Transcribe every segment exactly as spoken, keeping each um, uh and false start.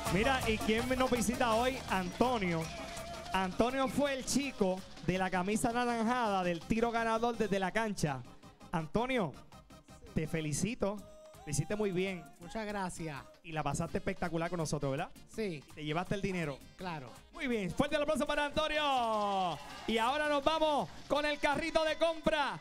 Mira, ¿y quién nos visita hoy? Antonio. Antonio fue el chico de la camisa anaranjada del tiro ganador desde la cancha. Antonio, te felicito. Lo hiciste muy bien. Muchas gracias. Y la pasaste espectacular con nosotros, ¿verdad? Sí. Te llevaste el dinero. Claro. Muy bien. Fuerte el aplauso para Antonio. Y ahora nos vamos con el carrito de compra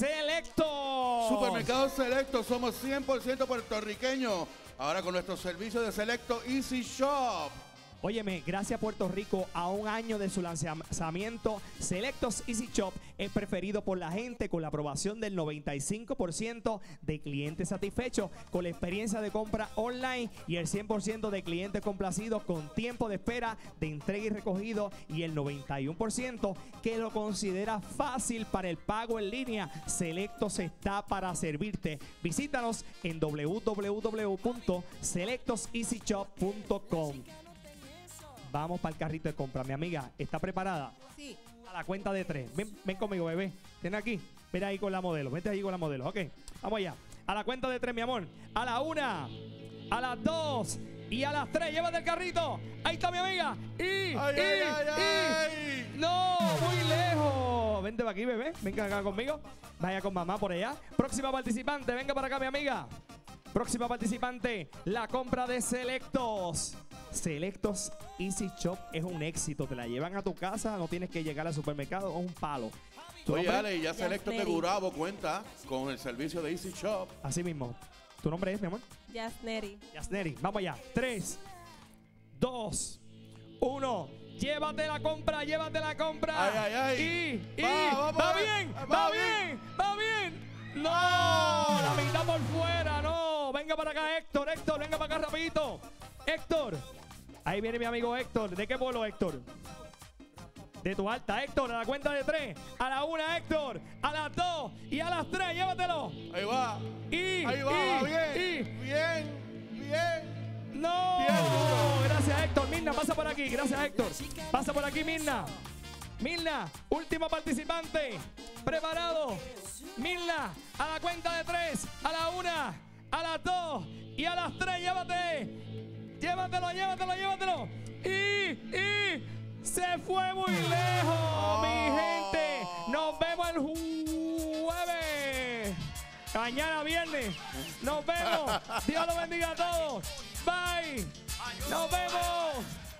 Selecto. Supermercado Selecto. Somos cien por ciento puertorriqueños. Ahora con nuestro servicio de Selecto Easy Shop. Óyeme, gracias Puerto Rico, a un año de su lanzamiento, Selectos Easy Shop es preferido por la gente con la aprobación del noventa y cinco por ciento de clientes satisfechos con la experiencia de compra online y el cien por ciento de clientes complacidos con tiempo de espera de entrega y recogido y el noventa y uno por ciento que lo considera fácil para el pago en línea. Selectos está para servirte. Visítanos en w w w punto selectos easy shop punto com. Vamos para el carrito de compra. Mi amiga, ¿está preparada? Sí. A la cuenta de tres. Ven, ven conmigo, bebé. Ven aquí. Ven ahí con la modelo. Vete ahí con la modelo. Ok. Vamos allá. A la cuenta de tres, mi amor. A la una, a las dos y a las tres. Llévate el carrito. Ahí está mi amiga. Y, ¡Ay, y, ay, ay, y. ay! No, muy lejos. Vente para aquí, bebé. Venga acá conmigo. Vaya con mamá por allá. Próxima participante. Venga para acá, mi amiga. Próxima participante, la compra de Selectos. Selectos Easy Shop es un éxito. Te la llevan a tu casa, no tienes que llegar al supermercado, es un palo. ¿Tu Oye, nombre? Ale, ya Selecto de Yasneri. Gurabo cuenta con el servicio de Easy Shop. Así mismo. ¿Tu nombre es, mi amor? Yasneri. Yasneri. Vamos allá. Tres, dos, uno. Llévate la compra, llévate la compra. Ay, ay, ay. Y, y, Va, va, vamos, bien, va va bien. bien, va bien. No, la mitad por fuera, no. Venga para acá, Héctor, Héctor, venga para acá rapidito. Héctor. Ahí viene mi amigo Héctor. ¿De qué pueblo, Héctor? De tu alta, Héctor, a la cuenta de tres. A la una, Héctor. A las dos y a las tres, llévatelo. Ahí va. Y, Ahí va, y, va bien. y. Bien, bien. ¡No! Bien duro. Gracias, Héctor. Mirna, pasa por aquí. Gracias, Héctor. Pasa por aquí, Mirna. Mirna, último participante. Preparado. Mirna, a la cuenta de tres. A la una, a las dos y a las tres. Llévate. Llévatelo, llévatelo, llévatelo. Y, y. Se fue muy lejos, Oh. mi gente. Nos vemos el jueves. Mañana viernes. Nos vemos. Dios los bendiga a todos. Bye. Nos vemos.